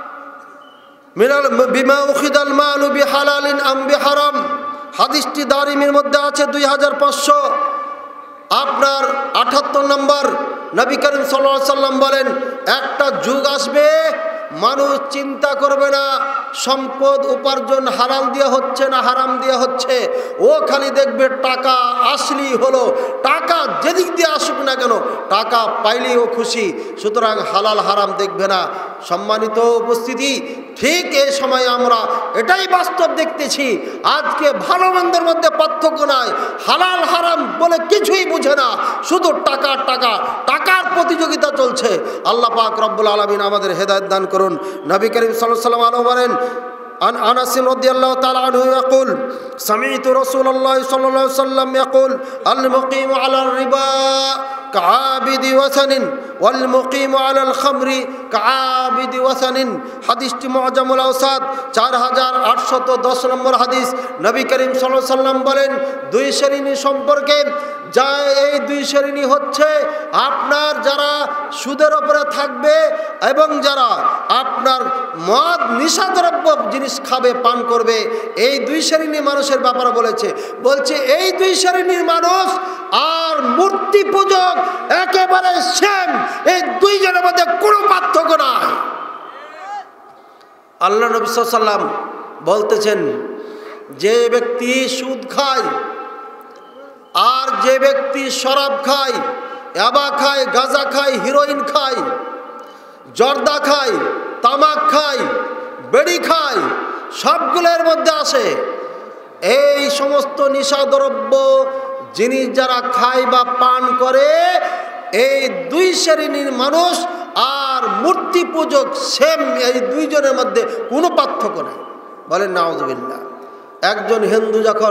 বিমা উখিদাল মালু বিহালালিন আম বিহারাম। হাদিসটি দারিমির মধ্যে আছে 2500 আপনার 78 নম্বর। নবী করিম সাল্লাল্লাহু আলাইহি ওয়াসাল্লাম বলেন, একটা যুগ আসবে মানুষ চিন্তা করবে না সম্পদ উপার্জন হালাল দিয়ে হচ্ছে না হারাম দিয়ে হচ্ছে, ও খালি দেখবে টাকা আসলেই হলো, টাকা যেদিক দিয়ে আসুক না কেন টাকা পাইলেই ও খুশি, সুতরাং হালাল হারাম দেখবে না। সম্মানিত উপস্থিতি, ঠিক এই সময় আমরা এটাই বাস্তব দেখতেছি। আজকে ভালো মন্দের মধ্যে পার্থক্য নাই, হালাল হারাম বলে কিছুই বুঝে না, শুধু টাকা টাকা টাকার প্রতিযোগিতা চলছে। আল্লাহ পাক রব্বুল আলামিন আমাদের হেদায়েত দান করুন। নবী করিম সাল্লাল্লাহু আলাইহি ওয়াসাল্লাম আরো বলেন, عن أنس رضي الله تعالى عنه يقول سمعت رسول الله صلى الله عليه وسلم يقول المقيم على الربا كعابد وثن والمقيم على الخمر كعابد وثن। হাদিসটি মুআজামুল আওসাদ 4810 নম্বর হাদিস। নবী করিম সাল্লাল্লাহু আলাইহি ওয়াসাল্লাম বলেন, দুই শ্রেণী সম্পর্কে, যা এই দুই শ্রেণী হচ্ছে আপনার যারা সুদের উপরে থাকবে এবং যারা আপনার মদ নিশাদ্রব্য জিনিস খাবে পান করবে, এই দুই শ্রেণীর মানুষের ব্যাপারে বলছে এই দুই শ্রেণীর মানুষ আর মূর্তি পূজক একেবারে সেম, এই দুইজনের মধ্যে কোনো পার্থক্য নাই। আল্লাহ নবী সাল্লাল্লাহু আলাইহি ওয়াসাল্লাম বলতেছেন, যে ব্যক্তি সুদ খায় আর যে ব্যক্তি শরাব খায়, ইয়াবা খায়, গাঁজা খায়, হিরোইন খায়, জর্দা খায়, তামাক খায়, বেড়ি খায়, সবগুলোর মধ্যে আসে এই সমস্ত নিশাদ্রব্য জিনিস যারা খায় বা পান করে, এই দুই শ্রেণীর মানুষ আর মূর্তি পূজক সেম, এই দুইজনের মধ্যে কোনো পার্থক্য নেই। বলেন নাউজুবিল্লাহ। একজন হিন্দু যখন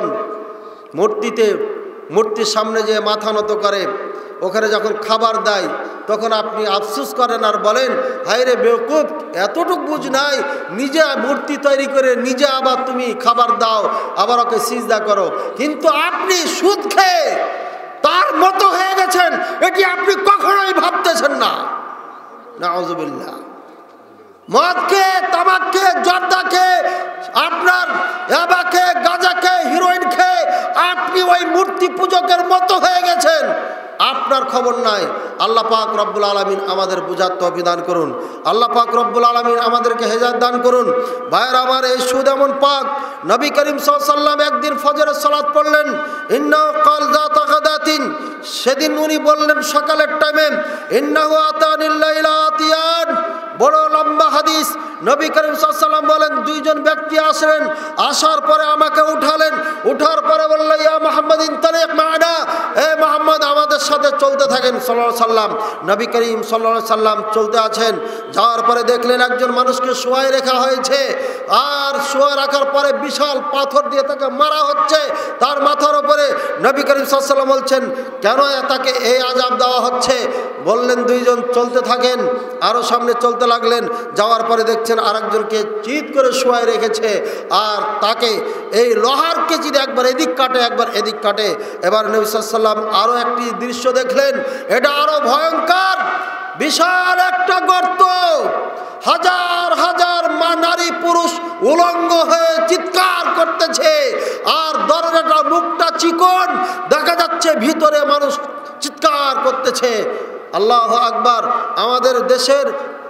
মূর্তির সামনে যে মাথা নত করে, ওখানে যখন খাবার দেয় তখন আপনি আফসোস করেন আর বলেন, হায় রে বেওকুফ, এতটুকু বুঝ নাই, নিজে মূর্তি তৈরি করে নিজে আবার তুমি খাবার দাও, আবার ওকে সিজদা করো। কিন্তু আপনি সুদ খেয়ে তার মতো হয়ে গেছেন, এটি আপনি কখনোই ভাবতেছেন না। নাউজুবিল্লাহ। মদকে, তামাককে, জর্দাকে, আপনার ইয়াবাকে, গাঁজাকে, হিরোইন খেয়ে আপনি ওই মূর্তি পূজকের মতো হয়ে গেছেন, আপনার খবর নাই। আল্লাহ পাক রব্বুল আলামিন আমাদের বুঝার তৌফিক দান করুন। আল্লাহ পাক রব্বুল আলামিন আমাদেরকে হেদায়েত দান করুন। ভাইয়েরা আমার, এই সুদ এমন পাক, নবী করিম সাল্লাল্লাহু আলাইহি ওয়াসাল্লাম একদিন ফজরের সালাত পড়লেন, ইন্নাহু ক্বাল যাতা গাদাতিন, সেদিন উনি বললেন সকালের টাইমে, ইন্নাহু আতানিল লাইলা আতিয়ান। বড় লম্বা হাদিস। নবী করিম সাল্লাল্লাহু আলাইহি ওয়াসাল্লাম বলেন, দুইজন ব্যক্তি আসলেন, আসার পরে আমাকে উঠালেন, উঠার পরে বললেন, ইয়া মুহাম্মদ ইনতালিক মা'না, এ মুহাম্মদ আমাদের সাথে চলতে থাকেন সাল্লাল্লাহু আলাইহি ওয়াসাল্লাম। নবী করিম সাল্লাল্লাহু আলাইহি ওয়াসাল্লাম চলতে আছেন, যাওয়ার পরে দেখলেন একজন মানুষকে শোয়ায় রাখা হয়েছে, আর শোয়া রাখার পরে বিশাল পাথর দিয়ে তাকে মারা হচ্ছে তার মাথার উপরে। নবী করিম সাল্লাল্লাহু আলাইহি ওয়াসাল্লাম বলছেন, কেন তাকে এই আযাব দেওয়া হচ্ছে? বললেন, দুইজন চলতে থাকেন, আরো সামনে চলতে লাগলেন, যাওয়ার পরে দেখছেন আরেকজনকে চিৎ করে শোয়ায় রেখেছে, আর তাকে এই লোহার কেচি দিয়ে একবার এদিক কাটে একবার এদিক কাটে। এবার নবী সাল্লাল্লাহু আলাইহি ওয়াসাল্লাম আরো একটি দৃশ্য দেখলেন, এটা আরো ভয়ঙ্কর। বিশাল একটা গর্ত, হাজার হাজার নারী পুরুষ উলঙ্গ হয়ে চিৎকার করতেছে, আর দরজাটা মুখটা চিকন, দেখা যাচ্ছে ভিতরে মানুষ চিৎকার করতেছে। আল্লাহু আকবার। আমাদের দেশের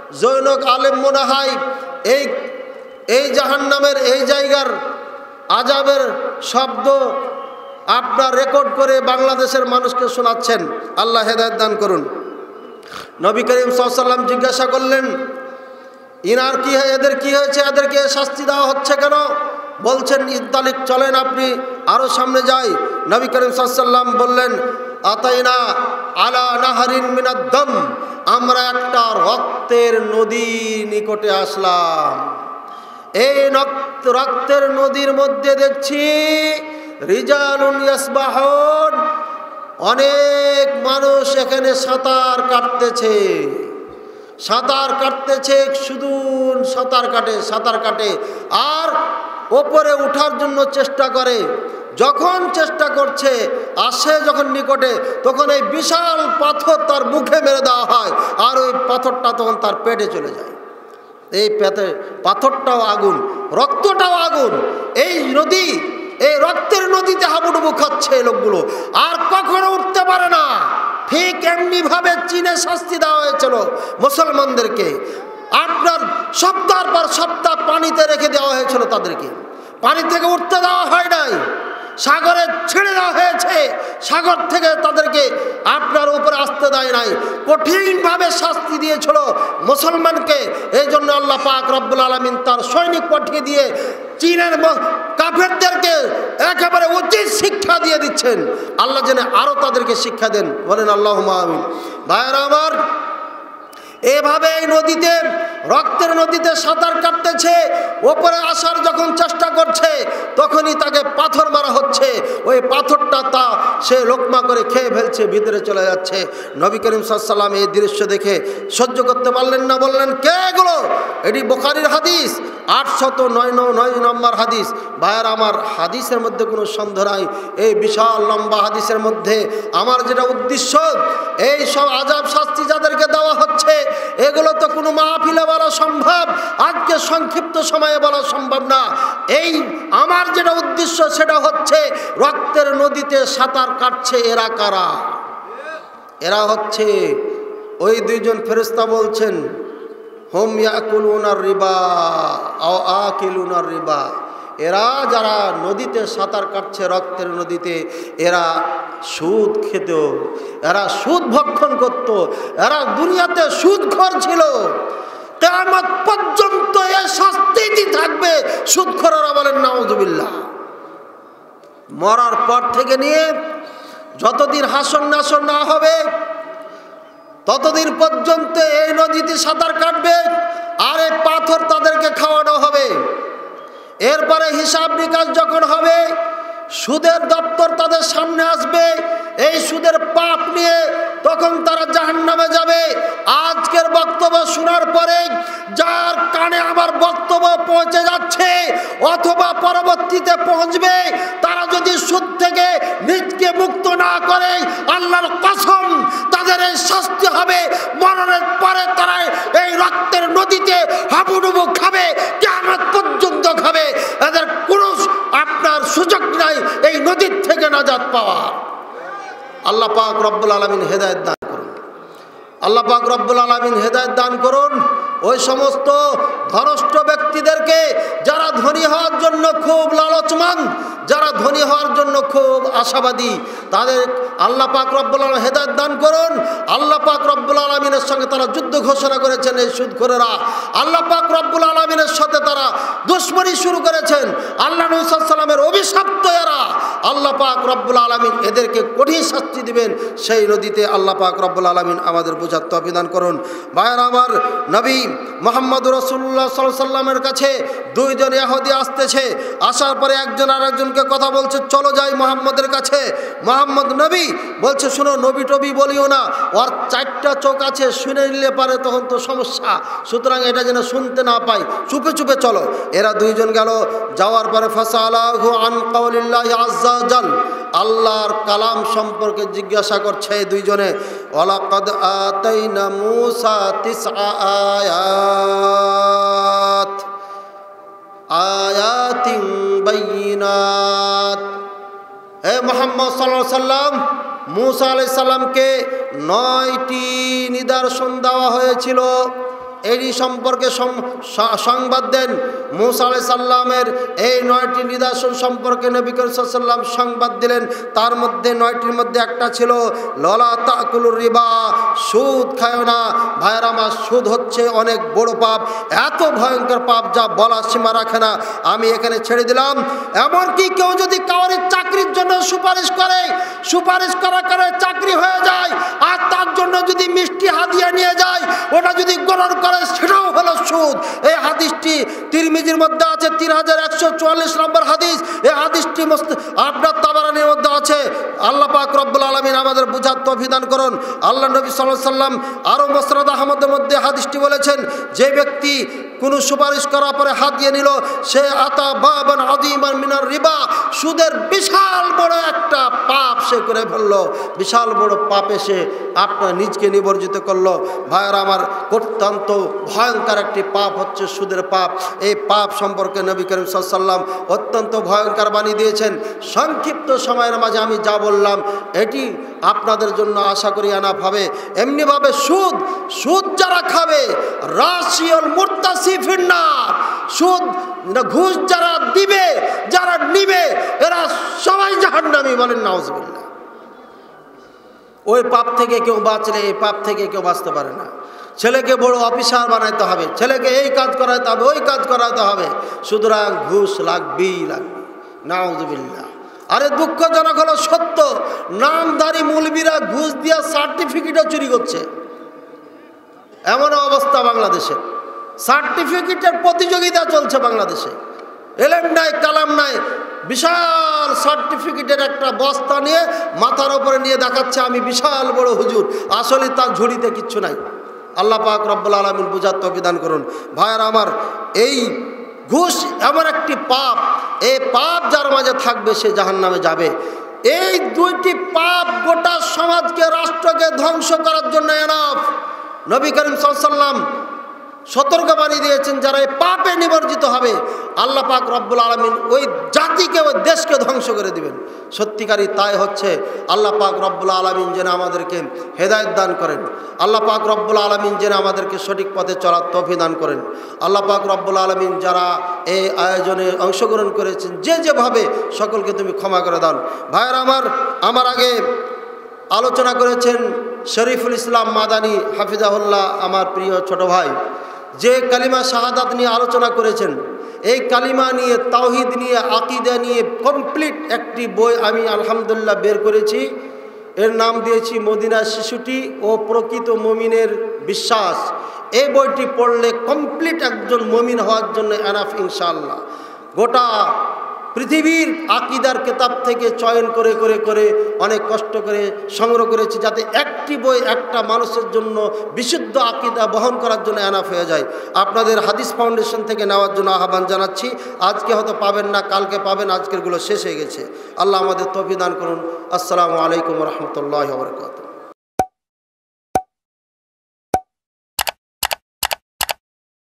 জৈনক আলেম মনে হয় এই জাহান্নামের এই জায়গার আযাবের শব্দ আপনার রেকর্ড করে বাংলাদেশের মানুষকে শোনাচ্ছেন। আল্লাহ হেদায়েত দান করুন। নবী করিম সাল্লাল্লাহু আলাইহি ওয়াসাল্লাম জিজ্ঞাসা করলেন, ইনার কি এদের কি হয়েছে, এদেরকে শাস্তি দেওয়া হচ্ছে কেন? বলছেন, ইত্তালিক, চলেন আপনি আরো সামনে যাই। নবী করিম সাল্লাল্লাহু আলাইহি ওয়াসাল্লাম বললেন, আতাইনা আলা নাহারিন মিনাদ দাম, আমরা একটা রক্তের নদী নিকটে আসলাম। এই রক্তের নদীর মধ্যে দেখছি রিজালুন ইয়াসবাহুন, অনেক মানুষ এখানে সাঁতার কাটতেছে, শুধু সাঁতার কাটে আর ওপরে ওঠার জন্য চেষ্টা করে। যখন চেষ্টা করছে, আসে যখন নিকটে, তখন এই বিশাল পাথর তার মুখে মেরে দেওয়া হয়, আর ওই পাথরটা তখন তার পেটে চলে যায়। এই পেটে পাথরটাও আগুন, রক্তটাও আগুন। এই রক্তের নদীতে হাবুডুবু খাচ্ছে এই লোকগুলো, আর কখনো উঠতে পারে না। ঠিক এমনি ভাবে চীনে শাস্তি দেওয়া হয়েছিল মুসলমানদেরকে। আপনার সপ্তাহের পর সপ্তাহ পানিতে রেখে দেওয়া হয়েছিল, তাদেরকে পানি থেকে উঠতে দেওয়া হয় নাই, সাগরে ছেড়ে দেওয়া হয়েছে, সাগর থেকে তাদেরকে আপনার উপরে আসতে দেয় নাই, কঠিনভাবে শাস্তি দিয়েছিল মুসলমানকে। এই জন্য আল্লাহ পাক রব্বুল আলামিন তার সৈনিক পাঠিয়ে দিয়ে চীনের কাফেরদেরকে একেবারে উচিত শিক্ষা দিয়ে দিচ্ছেন। আল্লাহ যেন আরো তাদেরকে শিক্ষা দেন, বলেন আল্লাহুম্মা আমিন। ভাইয়েরা আমার, এভাবে এই নদীতে, রক্তের নদীতে সাঁতার কাটতেছে, ওপরে আসার যখন চেষ্টা করছে তখনই তাকে পাথর মারা হচ্ছে। ওই পাথরটা সে লোকমা করে খেয়ে ফেলছে, ভিতরে চলে যাচ্ছে। নবী করিম সাল্লাল্লাহু আলাইহি ওয়াসাল্লাম এই দৃশ্য দেখে সহ্য করতে পারলেন না, বললেন, কে এগুলো? এটি বুখারীর হাদিস, 809 নম্বর হাদিস। ভাইয়ের আমার, হাদিসের মধ্যে কোনো সন্দেহ নাই। এই বিশাল লম্বা হাদিসের মধ্যে আমার যেটা উদ্দেশ্য, এই সব আযাব শাস্তি যাদেরকে দেওয়া হচ্ছে, এগুলো তো কোনো মাহফিলে বলা সম্ভব, আজকে সংক্ষিপ্ত সময়ে বলা সম্ভব না। এই আমার যেটা উদ্দেশ্য সেটা হচ্ছে, রক্তের নদীতে সাঁতার কাটছে এরা কারা? এরা হচ্ছে ওই দুইজন ফেরেশতা বলছেন, হুম ইয়াকুলুনার রিবা আও আকিলুনার রিবা। এরা যারা নদীতে সাঁতার কাটছে, রক্তের নদীতে, এরা সুদ খেত, এরা সুদ ভক্ষণ করত, এরা দুনিয়াতে সুদখোর ছিল। কিয়ামত পর্যন্ত এ শাস্তিই থাকবে সুদখোররা, বলেন নাউযুবিল্লাহ। মরার পর থেকে নিয়ে যতদিন হাসর নাসর না হবে ততদিন পর্যন্ত এই নদীতে সাঁতার কাটবে, আর এই পাথর তাদেরকে খাওয়ানো হবে। এরপরে হিসাব নিকাশ যখন হবে, সুদের দপ্তর তাদের সামনে আসবে, এই সুদের পাপ নিয়ে তখন তারা জাহান্নামে যাবে। আজকের বক্তব্য শোনার পরে যার কানে আমার বক্তব্য পৌঁছে যাচ্ছে অথবা পরবর্তীতে পৌঁছবে, তারা যদি সুদ থেকে নিজকে মুক্ত না করে, আল্লাহর কসম তাদের এই শাস্তি হবে। মরণের পরে তারা এই রক্তের নদীতে হাবুডুবু খাবে, কিয়ামত পর্যন্ত খাবে। এদের কোনো আপনার সুযোগ নাই এই নদীর থেকে নাজাত পাওয়া। আল্লাহ পাক রব্বুল আলামিন হেদায়েত দান করুন। আল্লাহ পাক রব্বুল আলামিন হেদায়েত দান করুন ওই সমস্ত ধনষ্ট ব্যক্তিদেরকে যারা ধনী হওয়ার জন্য খুব লালচমান, যারা ধনী হওয়ার জন্য খুব আশাবাদী, তাদের আল্লাহ পাক রব্বুল আলামিন হেদায়েত দান করুন। আল্লাহ পাক রব্বুল আলামিনের সঙ্গে তারা যুদ্ধ ঘোষণা করেছেন এই সুদখোরেরা। আল্লাহ পাক রব্বুল আলামিনের সাথে তারা দুশমনি শুরু করেছেন। আল্লাহ নবী সাল্লাল্লাহু আলাইহি ওয়াসাল্লামের অভিশপ্ত এরা। আল্লাহ পাক রব্বুল আলামিন এদেরকে কঠিন শাস্তি দিবেন সেই নদীতে। আল্লাহ পাক রব্বুল আলামিন আমাদের বোঝার তৌফিক দান করুন। ভাইয়েরা আমার, নবী মুহাম্মদ রাসূলুল্লাহ সাল্লাল্লাহু আলাইহি ওয়াসাল্লামের কাছে দুইজন ইহুদি আসতেছে। আসার পরে একজন আরেকজনকে কথা বলছে, চলো যাই মুহাম্মদের কাছে। মুহাম্মদ নবী বলছে, শোনো, নবী টবি বলিও না, ওর চারটা চোখ আছে, শুনে নিলে পারে তখন তো সমস্যা, সুতরাং এটা যেন শুনতে না পাই, চুপে চুপে চলো। এরা দুইজন গেল, যাওয়ার পরে ফাসালাহু আন কাউলিল্লাহি আযজা ওয়াজাল, আল্লাহর কালাম সম্পর্কে জিজ্ঞাসা করছে এই দুইজনে। ওয়ালাকাদ আতাইনা মূসা 9 আয়াতিন বাইয়িনাত। হে মুহাম্মদ সাল্লাল্লাহু আলাইহি সাল্লাম, মূসা আলাইহিস সালামকে 9টি নিদর্শন দেওয়া হয়েছিল। এই সম্পর্কে সংবাদ দেন। মূসা আলাইহিস সালামের এই 9টি নিদর্শন সম্পর্কে নবী করিম সাল্লাল্লাহু আলাইহি ওয়াসাল্লাম সংবাদ দিলেন। তার মধ্যে 9টির মধ্যে একটা ছিল ললা তাকুলুর রিবা, সুদ খায় না। ভাইয়ের আমার, সুদ হচ্ছে অনেক বড় পাপ, এত ভয়ঙ্কর পাপ যা বলার সীমা রাখে না। আমি এখানে ছেড়ে দিলাম। এমনকি কেউ যদি কাউরি চাকরির জন্য সুপারিশ করে, সুপারিশ করা করে চাকরি হয়ে যায়, আর তার জন্য যদি মিষ্টি হাদিয়া নিয়ে যায়, ওটা যদি গ্রহণ করে, সেটাও হলো সুদ। এই হাদিসটি তিরমিজির মধ্যে আছে, 3144 নম্বর হাদিস। এই হাদিসটি আপনার তাবারানির মধ্যে আছে। আল্লাহ পাক রব্বুল আলামিন আমাদের বুঝার তৌফিক দান করুন। আল্লাহ নবী সাল্লাল্লাহু আলাইহি সাল্লাম আরও মুসনাদ আহমদের মধ্যে হাদিসটি বলেছেন, যে ব্যক্তি কোনো সুপারিশ করার পরে হাত দিয়ে নিল, সে আতা বাবান আযীমান মিনার রিবা, সুদের বিশাল বড় একটা পাপ সে করে ফেলল। বিশাল বড় পাপে সে আপনার নিজকে নিবর্জিত করলো। ভাইয়েরা আমার, অত্যন্ত ভয়ঙ্কর একটি পাপ হচ্ছে সুদের পাপ। এই পাপ সম্পর্কে নবী করিম সাল্লাল্লাহু আলাইহি ওয়াসাল্লাম অত্যন্ত ভয়ঙ্কর বাণী দিয়েছেন। সংক্ষিপ্ত সময়ের মাঝে আমি যা বললাম, এটি আপনাদের জন্য আশা করি আনাফ হবে। এমনিভাবে সুদ যারা খাবে, রাশিয়াল মুরতাসিফিন নার, সুদ ঘুষ যারা দিবে, যারা নিবে, এরা সবাই জাহান্নামী। বলেন নাউজুবিল্লাহ। ওই পাপ থেকে কেউ বাঁচলে এই পাপ থেকে কেউ বাঁচতে পারে না। ছেলেকে বড় অফিসার বানাইতে হবে, ছেলেকে এই কাজ করাইতে হবে, ওই কাজ করাইতে হবে, সুতরাং ঘুষ লাগবেই লাগবে। নাউজুবিল্লাহ। আরে দুঃখজনক হলো সত্য, নামধারী মৌলবীরা ঘুষ দিয়া সার্টিফিকেটও চুরি করছে। এমন অবস্থা বাংলাদেশে, সার্টিফিকেটের প্রতিযোগিতা চলছে বাংলাদেশে। এলেম নাই, কালাম নাই, বিশাল সার্টিফিকেটের একটা বস্তা নিয়ে মাথার ওপরে নিয়ে দেখাচ্ছে আমি বিশাল বড় হুজুর, আসলে তার ঝুড়িতে কিচ্ছু নাই। আল্লাহ পাক রব্বুল আলামিন বুঝার তৌফিক দান করুন। ভাইয়েরা আমার, এই ঘুষ এমন একটি পাপ, এই পাপ যার মাঝে থাকবে সে জাহান্নামে যাবে। এই দুইটি পাপ গোটা সমাজকে, রাষ্ট্রকে ধ্বংস করার জন্য এনাফ। নবী করিম সাল্লাল্লাহু আলাইহি ওয়াসাল্লাম সতর্কবাণী দিয়েছেন, যারা এই পাপে নিবর্জিত হবে, আল্লাহ পাক রব্বুল আলামিন ওই জাতিকে, ওই দেশকে ধ্বংস করে দিবেন। সত্যিকারই তাই হচ্ছে। আল্লাহ পাক রব্বুল আলামিন যেন আমাদেরকে হেদায়েত দান করেন। আল্লাহ পাক রব্বুল আলামিন যেন আমাদেরকে সঠিক পথে চলার তৌফিক দান করেন। আল্লাহ পাক রব্বুল আলামিন যারা এই আয়োজনে অংশগ্রহণ করেছেন, যেভাবে, সকলকে তুমি ক্ষমা করে দাও। ভাইয়েরা আমার আগে আলোচনা করেছেন শরীফুল ইসলাম মাদানী হাফিজাহুল্লাহ, আমার প্রিয় ছোট ভাই, যে কালিমা শাহাদাত নিয়ে আলোচনা করেছেন। এই কালিমা নিয়ে, তাওহীদ নিয়ে, আকীদা নিয়ে কমপ্লিট একটি বই আমি আলহামদুলিল্লাহ বের করেছি। এর নাম দিয়েছি মদিনার শিশুটি ও প্রকৃত মুমিনের বিশ্বাস। এই বইটি পড়লে কমপ্লিট একজন মুমিন হওয়ার জন্য এনাফ ইনশাআল্লাহ। গোটা পৃথিবীর আকীদার কিতাব থেকে চয়ন করে করে করে অনেক কষ্ট করে সংগ্রহ করেছি, যাতে একটি বই একটা মানুষের জন্য বিশুদ্ধ আকীদা বহন করার জন্য এনাফ হয়ে যায়। আপনাদের হাদিস ফাউন্ডেশন থেকে নেওয়ার জন্য আহ্বান জানাচ্ছি। আজকে হয়তো পাবেন না, কালকে পাবেন, আজকেরগুলো শেষ হয়ে গেছে। আল্লাহ আমাদের তৌফিক দান করুন। আসসালামু আলাইকুম ওয়া রাহমাতুল্লাহি ওয়া বারাকাতুহু।